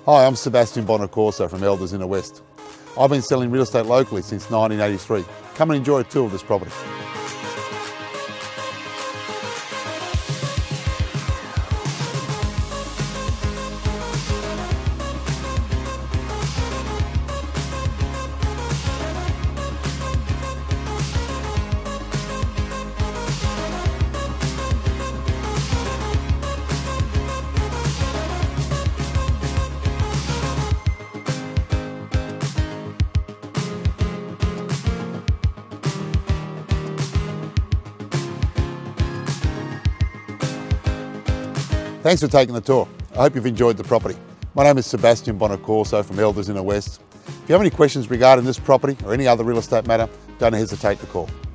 Hi, I'm Sebastian Bonaccorso from Elders Inner West. I've been selling real estate locally since 1983. Come and enjoy a tour of this property. Thanks for taking the tour. I hope you've enjoyed the property. My name is Sebastian Bonaccorso from Elders Inner West. If you have any questions regarding this property or any other real estate matter, don't hesitate to call.